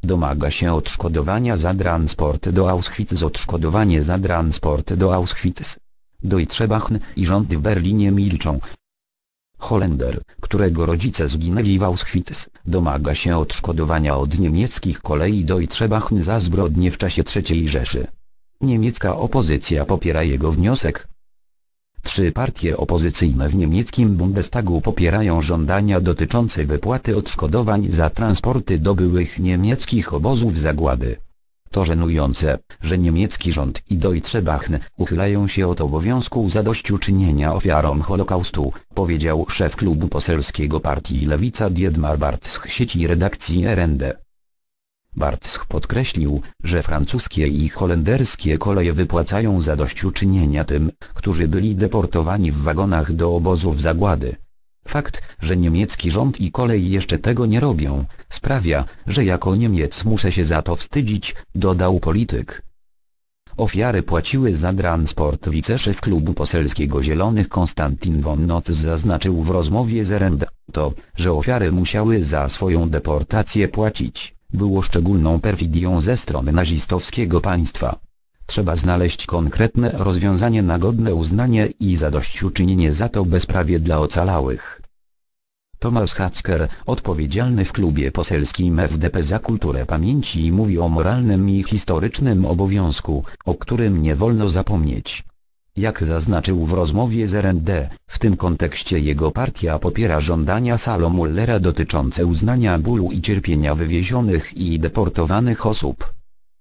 Domaga się odszkodowania za transport do Auschwitz. Odszkodowanie za transport do Auschwitz. Deutsche Bahn i rząd w Berlinie milczą. Holender, którego rodzice zginęli w Auschwitz, domaga się odszkodowania od niemieckich kolei Deutsche Bahn za zbrodnie w czasie III Rzeszy. Niemiecka opozycja popiera jego wniosek. 3 partie opozycyjne w niemieckim Bundestagu popierają żądania dotyczące wypłaty odszkodowań za transporty do byłych niemieckich obozów zagłady. To żenujące, że niemiecki rząd i Deutsche Bahn uchylają się od obowiązku zadośćuczynienia ofiarom Holokaustu, powiedział szef klubu poselskiego partii Lewica Dietmar Bartsch sieci redakcji RND. Bartsch podkreślił, że francuskie i holenderskie koleje wypłacają zadośćuczynienia tym, którzy byli deportowani w wagonach do obozów zagłady. Fakt, że niemiecki rząd i kolej jeszcze tego nie robią, sprawia, że jako Niemiec muszę się za to wstydzić, dodał polityk. Ofiary płaciły za transport. Wiceszef klubu poselskiego Zielonych Konstantin von Notz zaznaczył w rozmowie z RND, że ofiary musiały za swoją deportację płacić, było szczególną perfidią ze strony nazistowskiego państwa. Trzeba znaleźć konkretne rozwiązanie na godne uznanie i zadośćuczynienie za to bezprawie dla ocalałych. Thomas Hatzker, odpowiedzialny w klubie poselskim FDP za kulturę pamięci, mówi o moralnym i historycznym obowiązku, o którym nie wolno zapomnieć. Jak zaznaczył w rozmowie z RND, w tym kontekście jego partia popiera żądania Salo Mullera dotyczące uznania bólu i cierpienia wywiezionych i deportowanych osób.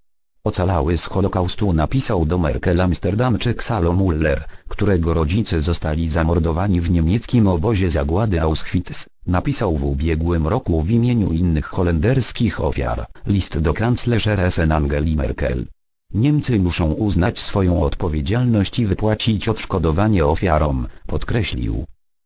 Ocalały z Holokaustu, napisał do Merkel Amsterdamczyk Salo Muller, którego rodzice zostali zamordowani w niemieckim obozie zagłady Auschwitz, napisał w ubiegłym roku w imieniu innych holenderskich ofiar, list do kanclerz Angeli Merkel. Niemcy muszą uznać swoją odpowiedzialność i wypłacić odszkodowanie ofiarom, podkreślił.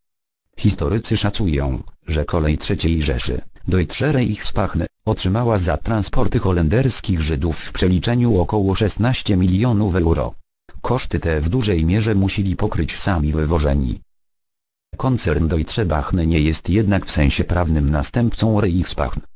Historycy szacują, że kolej III Rzeszy, Deutsche Reichsbahn, otrzymała za transporty holenderskich Żydów w przeliczeniu około 16 milionów euro. Koszty te w dużej mierze musieli pokryć sami wywożeni. Koncern Deutsche Bahn nie jest jednak w sensie prawnym następcą Reichsbahn.